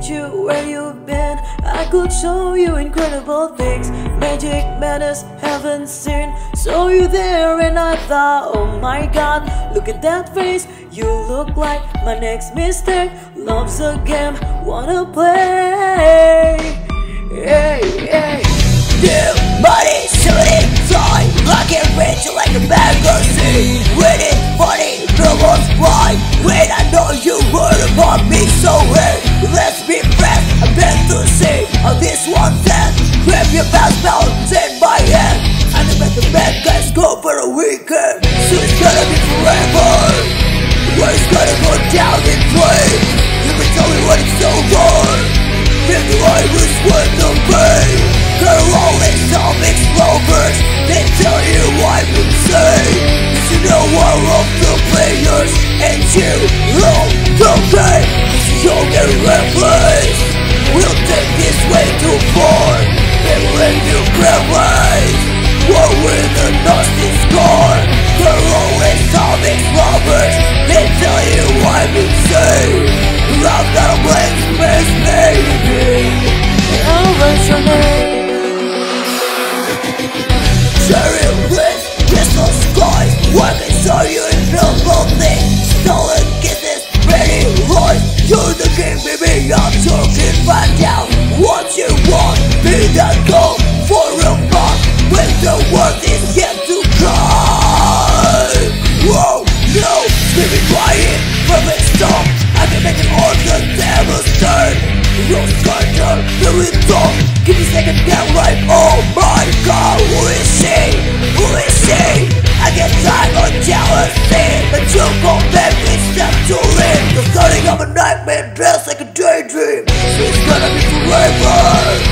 you where you've been. I could show you incredible things, magic madness haven't seen. Saw you there and I thought, oh my god, look at that face. You look like my next mistake. Love's a game, wanna play. Hey, hey. New money, shooting, fly. I can reach you like a magazine. Winning, funny, almost fly. When I know you heard about me, so hey, let's be friends. I'm meant to see how this one that grab your fast balance in my hand. I know that the bad guys go for a weekend, so it's gonna be forever. Where it's gonna go down in flames. You can tell me when it's over. If the light was worth the pain, they're always some exploders. They tell you what to say. Cause you know all of the players, and you know the game. Cause you're very reckless. We'll take this way too far, and when you realize war with a nasty scar. They're always some exploders. They tell you what to say. Love got a blank space, baby. Oh, what's your name? Cherry lips, crystal skies. What can show you in beautiful things? Stolen kisses, pretty lies. You're the king, baby, I'm talking right now. What you want, be that goal for a month. When the world is yet to come. Whoa, no, screaming quiet, perfect storm. I can make it all the devil's turn. Rose Carter, the rhythm. Give me a second down like, oh my god, who is she? Who is she? I get tired of jealousy, but you go back and step to live. The starting of a nightmare dressed like a daydream. So it's gonna be forever.